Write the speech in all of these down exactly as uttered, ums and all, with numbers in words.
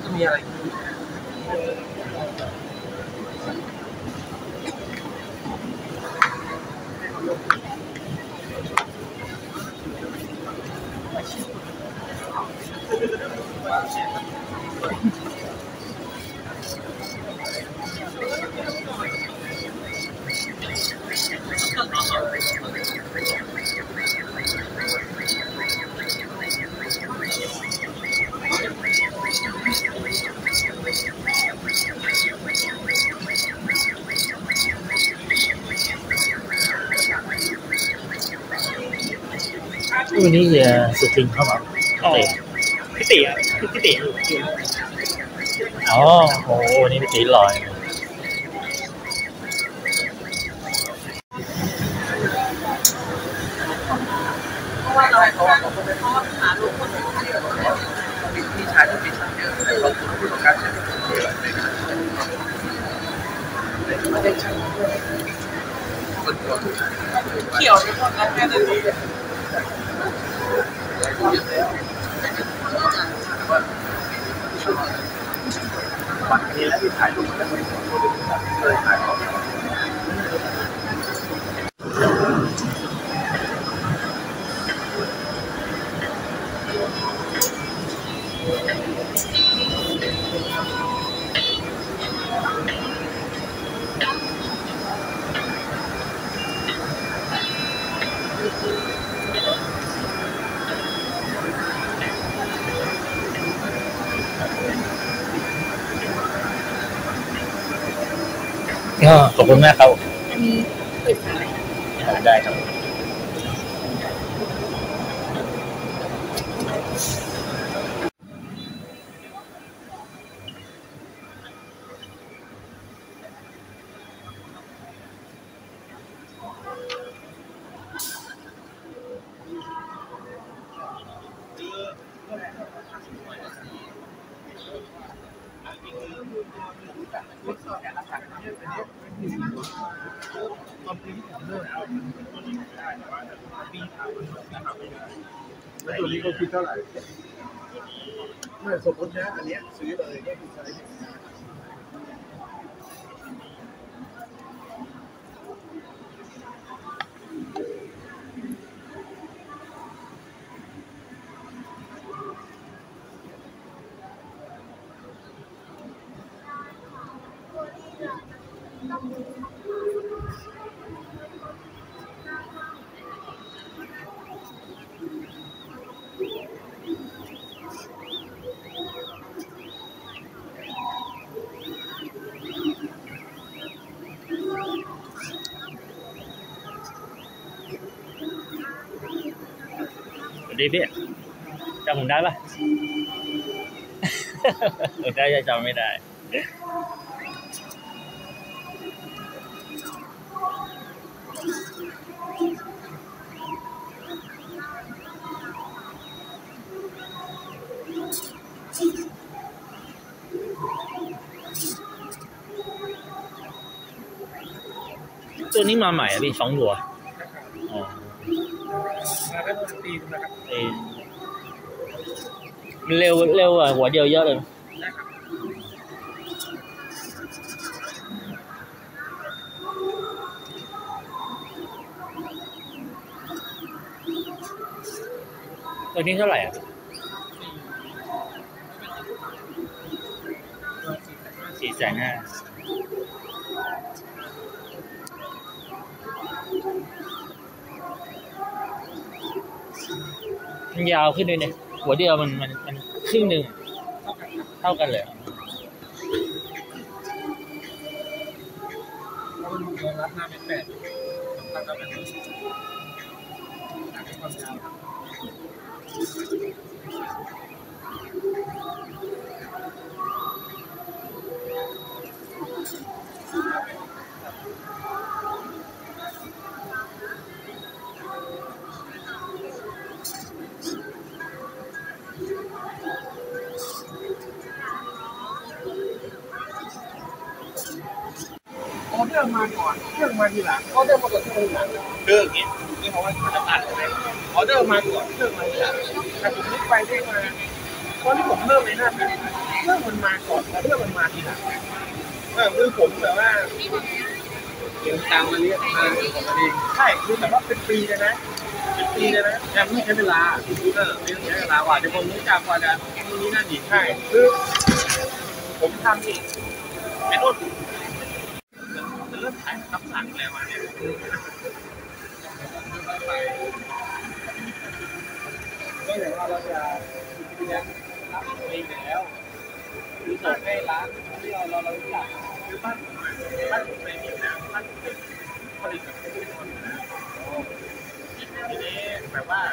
จะมีอะไรวันนี้จะสุกินเข้ามาเตะพี่ตีอ่ะพี่ตีอยู่อ๋อโอ้วันนี้พี่ตีลอยเพราะว่าเราเขาเขาไปทอดหาลูกคนที่มีชายที่มีชายเยอะแต่เขาพูดถึงการใช้ไม่ได้ใช้เขียวไปหมดแล้วแค่นั้นเองวันนี้แล้วที่ถ่ายรูปแล้วมันเคยถ่ายเขาขอบคุณมากครับอันนี้เปิดฝาได้ครับแล้วตัวนี้เขาคิดเท่าไหร่เมื่อสมมตินะอันนี้ซื้อเลยก็คือใช้ดีพี่จำผมได้ปะได้จะจำไม่ได้ตัวนี้มาใหม่อ่ะพี่สองตัวอ๋อมาแล้วตีนะครับเอเร็วเร็วอ่ะหัวเดียวเยอะเลยตัวนี้เท่าไหร่อ่ะสี่แสนห้ามันยาวขึ้นด้วยเนี่ยหัวเดียวมันมันมันครึ่งหนึ่งเท่ากันเลยมันรับหน้าเป็นแปดรับหน้าเป็นสิบความยาวออเดอร์มาก่อนเครื่องมาทีหลังออเดอร์มาก่อนเครื่องมาทีหลังเครื่องนี้นี่เพราะว่ามันจะตัดใช่ไหมออเดอร์มาก่อนเครื่องมาทีหลังแต่ผมนึกไปได้มาตอนที่ผมเริ่มในหน้าเรื่องมันมาก่อนแล้วเรื่องมันมาทีหลังเออคือผมแบบว่าเดี๋ยวตามมาเรียกมาของมันเองใช่คือแบบว่าเป็นปีเลยนะเป็นปีเลยนะแต่ไม่ใช้เวลาเออไม่ใช้เวลาว่าจะคนรู้จักกว่าจะนี่นั่นอีกใช่คือผมทำนี่ไอ้โน่นจะเริ่มขายคำสั่งแล้วมาเนี่ยก็อย่างว่าเราจะเรียนรับเองแล้วคือส่งให้ร้านที่เราเราเรารู้จักคือบ้านบ้านผมในนี่นะบ้านเป็นผลิตแบบเป็นคนนะทีนี้แบบว่า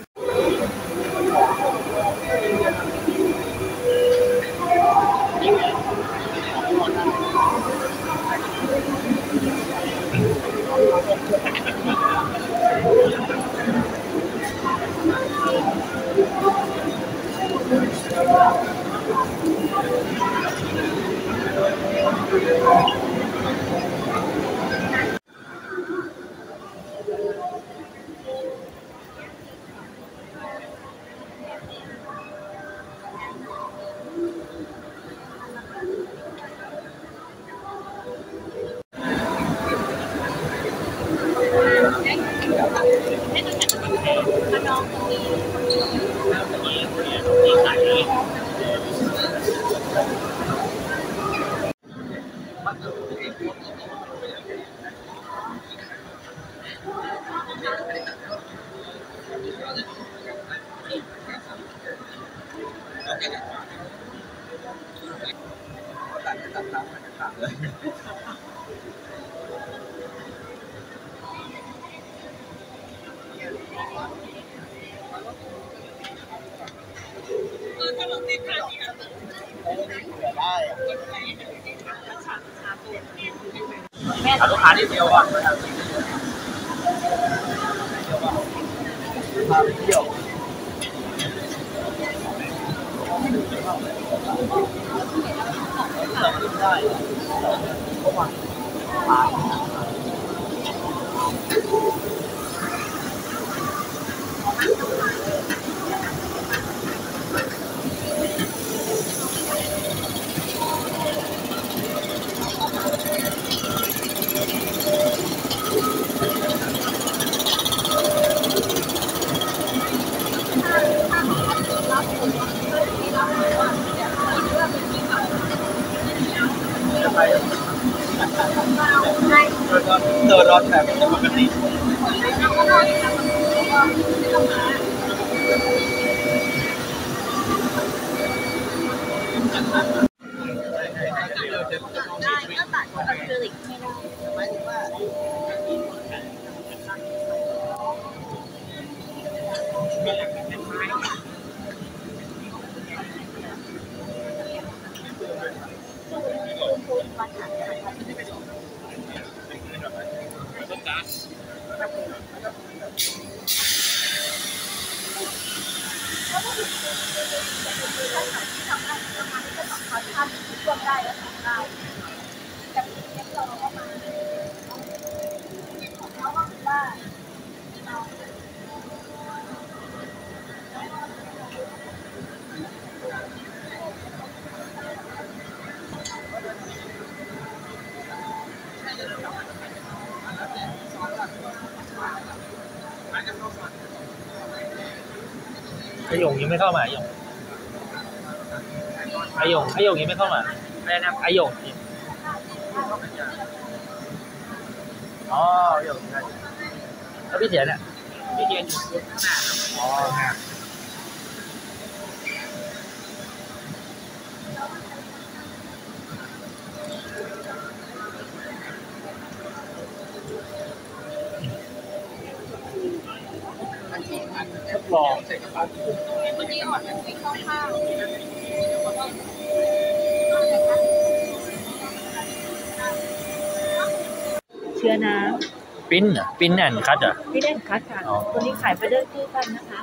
เอาลูกค้าที่เดียวก่อนนะครับพาไปเที่ยวได้เพราะว่าเดินรถแบบปกติไอหยงยังไม่เข้ามาไอหยงไอหยงไอหยงยังไม่เข้ามาไม่นะไอหยงอ๋อไอหยงใช่แล้วพี่เถียนเนี่ยพี่เถียนอยู่ข้างหน้าอ๋อครับลองเมื่อกี้อ่อนไปข้าวเชื้อน้ำปิ้นเหรอปิ้นแอนคัทเหรอปิ้นแอนคัทค่ะตัวนี้ขายไปเรื่อยคู่กันนะคะ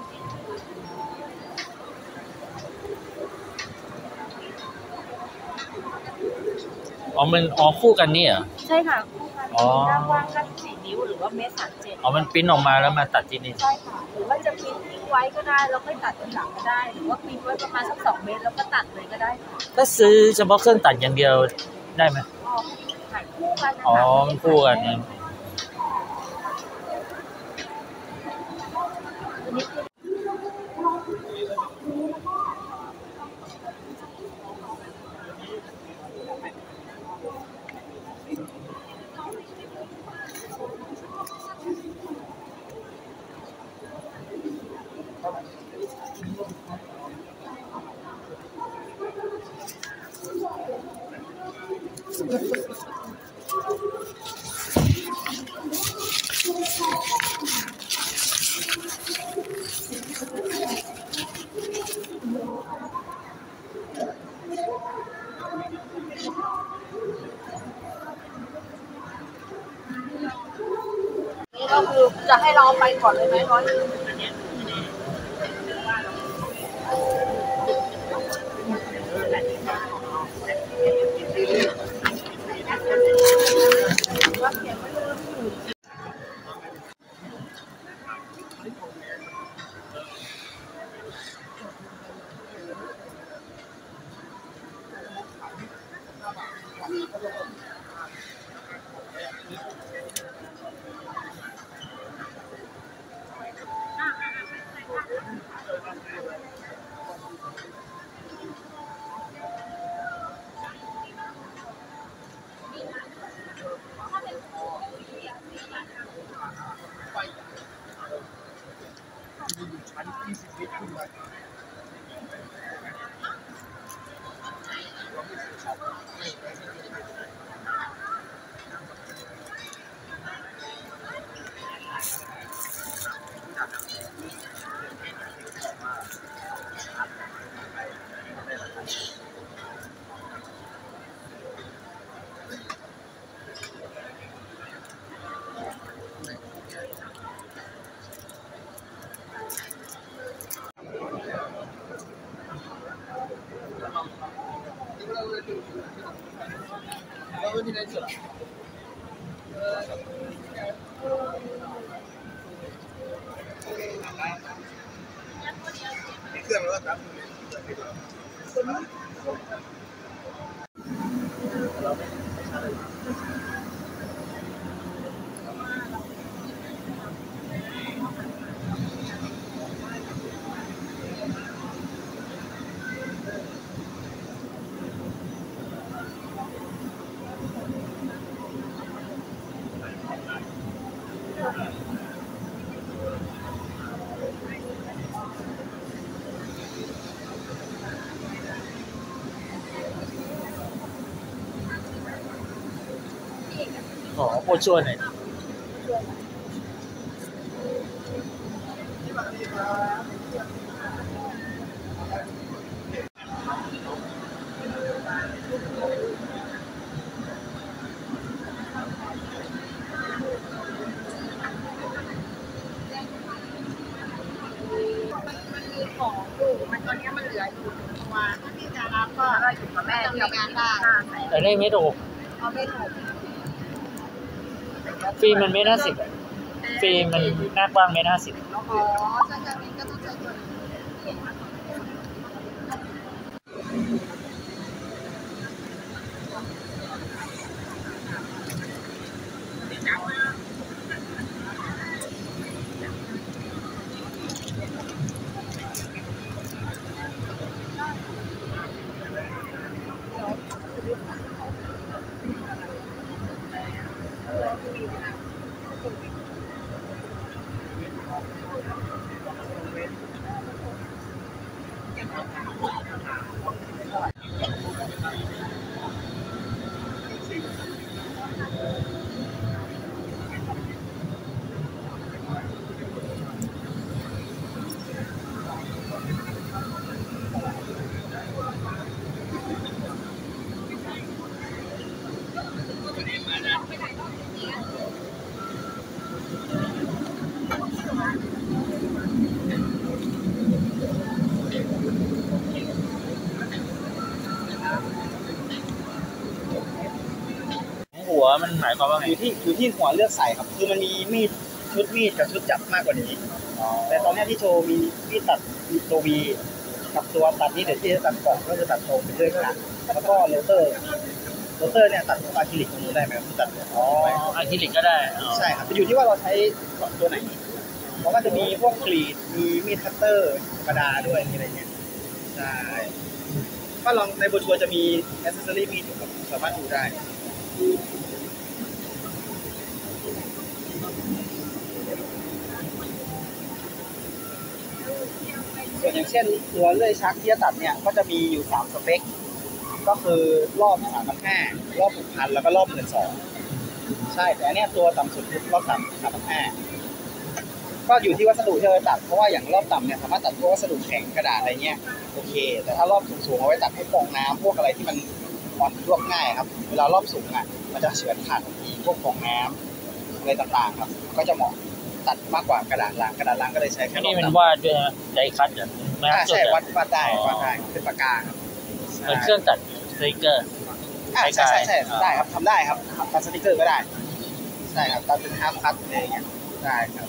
อ๋อมันอ๋อคู่กันนี่เหรอใช่ค่ะคู่กันสีด้านว่างกันสีนี้นิ้วหรือว่าเมตรสามเจ็ดอ๋อมันปริ้นออกมาแล้วมาตัดที่นี่ใช่ค่ะหรือว่าจะพิมพ์ทิ้งไว้ก็ได้แล้วค่อยตัดทีหลังก็ได้หรือว่าพิมพ์ไว้ประมาณสักสองเมตรแล้วก็ตัดเลยก็ได้ค่ะถ้าซื้อเฉพาะเครื่องตัดอย่างเดียวได้ไหมอ๋อขายคู่กันนะคะอ๋อมันคู่กันเนี่ยอันนี้คือ นี่ก็คือจะให้เราไปก่อนเลยไหมร้อยหนึ่งเครื่องแล้วครับขอผู้ช่วยหน่อยของอยู่มันตอนนี้มันเหลืออยู่ตัวถ้าพี่จะรับก็เราอยู่กับแม่จะมีงานได้แต่ได้ไม่ถูกเอาไม่ถูกฟิล์มมันไม่น่าสิบฟิล์มมันหน้ากว้างไม่น่าสิบอ๋อถ้าจะมีก็ต้องใช้ตัวหัวมันหมายความว่าไงอยู่ที่อยู่ที่หัวเลือกใส่ครับคือมันมีมีดชุดมีดกับชุดจับมากกว่านี้แต่ตอนนี้ที่โชว์มีมีดตัดตัววีกับตัวตัดนี่เดี๋ยวที่จะตัดก่อนก็จะตัดตรงไปเรื่อยครับแล้วก็โรเตอร์โรเตอร์เนี่ยตัดอะคริลิกตรงนู้นได้ไหมครับตัดอ๋ออะคริลิกก็ได้อ๋อใช่ครับอยู่ที่ว่าเราใช้ตัวไหนเพราะว่าจะมีพวกกรีดมีมีดคัตเตอร์ธรรมดาด้วยมีอะไรเงี้ยใช่ก็ลองในโบรชัวร์จะมีแอคเซสซอรี่มีดอยู่ครับสามารถดูได้ส่วนอย่างเช่นตัวเลื่อยชักที่จะตัดเนี่ยก็จะมีอยู่สามสเปคก็คือรอบสามพันห้ารอบหกพันแล้วก็รอบหมื่นสองใช่แต่อันเนี้ยตัวต่ำสุดคือรอบสามสามพันห้าก็อยู่ที่วัสดุที่เราตัดเพราะว่าอย่างรอบต่ำเนี่ยสามารถตัดพวกวัสดุแข็งกระดาษอะไรเงี้ยโอเคแต่ถ้ารอบสูงๆเอาไว้ตัดพวกฟองน้ำพวกอะไรที่มันอ่อนลวกง่ายครับเวลารอบสูงอ่ะมันจะเฉือนขาดทันทีพวกฟองน้ำอะไรต่างๆครับก็จะเหมาะตัดมากกว่ากระดาษล้างกระดาษล้างก็เลยใช้แค่รอบนี่มันต่ำวาดด้วยนะไดคัตอ่ะแม้อ่าจุดใช่วัอ่ะดวัดได้วัดได้เป็นปากกาครับเหมือนเครื่องตัดสติกเกอร์อ่าใช่ใช่ใช่อ่าได้ครับทำได้ครับตัดสติกเกอร์ก็ได้ใช่ครับตัดเป็นฮาร์ฟคัทอะไรอย่างเงี้ยได้ครับ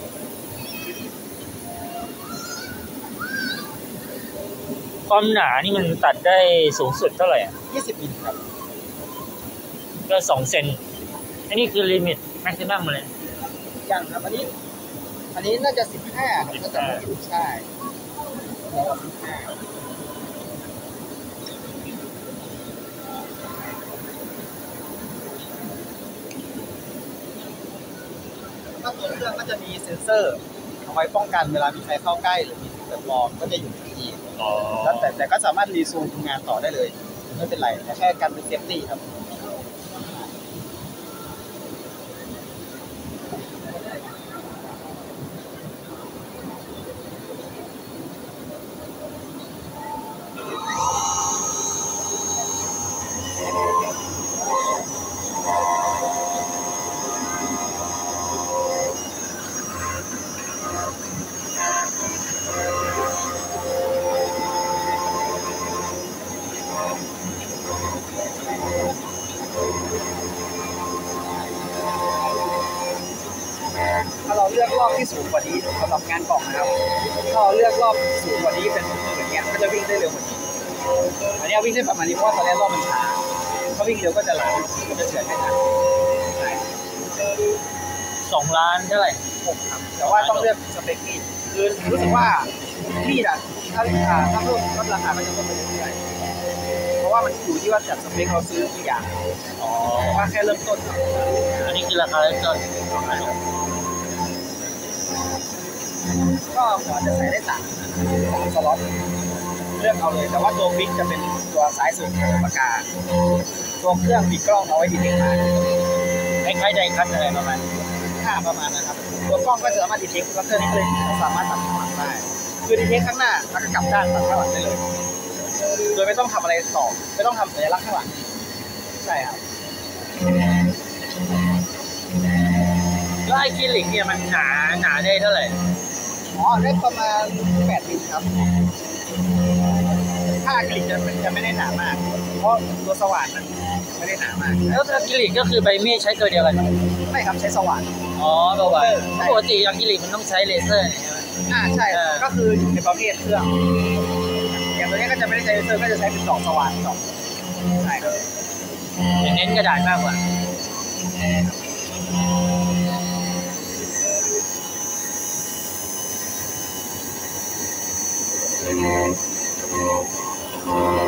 ความหนานี่มันตัดได้สูงสุดเท่าไหร่อ่ะยี่สิบมิลครับก็สองเซนอันนี้คือลิมิตแม็กซิมัมเลยยังครับอันนี้ อันนี้น่าจะสิบห้าครับถ้าจำไม่ผิดใช่สิบห้าถ้าตัวเครื่องก็จะมีเซ็นเซอร์เอาไว้ป้องกันเวลามีใครเข้าใกล้หรือมีสิ่งแปลกปลอมก็จะอยู่ที่นี่อ๋อแล้วแต่แต่ก็สามารถรีซูมทำงานต่อได้เลยไม่เป็นไรแต่แค่การเป็นเซฟตี้ครับถ้าเราเลือกรอบที่สูงกว่านี้สำหรับงานกล่องนะครับถ้าเราเลือกรอบสูงกว่านี้เป็นอย่างเงี้ยก็จะวิ่งได้เร็วกว่านี้อันนี้วิ่งได้ประมาณนี้เพราะว่าตอนแรกรอบมันช้าถ้าวิ่งเร็วก็จะไหลมันจะเฉื่อยไม่ทันใช่สองล้านเท่าไหร่หกครับแต่ว่าต้องเลือกสเปคมีดคือรู้สึกว่ามีดอ่ะถ้าอ่าถ้าเพิ่มลดราคามันจะเพิ่มไปเรื่อยๆเพราะว่ามันอยู่ที่ว่าจัดสเปคเราซื้อกี่อย่างอ๋อว่าแค่เริ่มต้นครับอันนี้คือราคาเริ่มต้นก็หัวจะใส่ได้สามสามสล็อตเลือกเอาเลยแต่ว่าตัวบิ๊กจะเป็นตัวซ้ายสุดของปากกาตัวเครื่องมีกล้องเอาไว้ดีเทคมาคล้ายๆไดคัตอะไรประมาณค่าประมาณนะครับตัวกล้องก็จะสามารถดีเทคแล้วเครื่องนี้เลยสามารถตัดข้างหลังได้คือดีเทคข้างหน้าแล้วก็กลับด้านตัดข้างหลังได้เลยโดยไม่ต้องทำอะไรต่อไม่ต้องทำสัญลักษณ์ข้างหลังใช่ครับแล้วไอะคริลิกเนี่ยมันหนาหนาได้เท่าไหร่อ๋อได้ประมาณแปดมิลครับถ้าอะคริลิกจะจะไม่ได้หนามาก เพราะตัวสว่านมันไม่ได้หนามากแล้วอะคริลิกก็คือใบมีดใช้ตัวเดียวกันไม่ครับใช้สว่านอ๋อประวัติใช่ปกติอะคริลิกมันต้องใช้เลเซอร์เนี่ยใช่ไหมอ่าใช่เออก็คืออยู่ในประเภทเครื่อง อย่างตัวนี้ก็จะไม่ได้ใช้เลเซอร์ก็จะใช้เป็นดอกสว่านดอกใช่ครับจะเน้นกระดาษมากกว่า Thank you.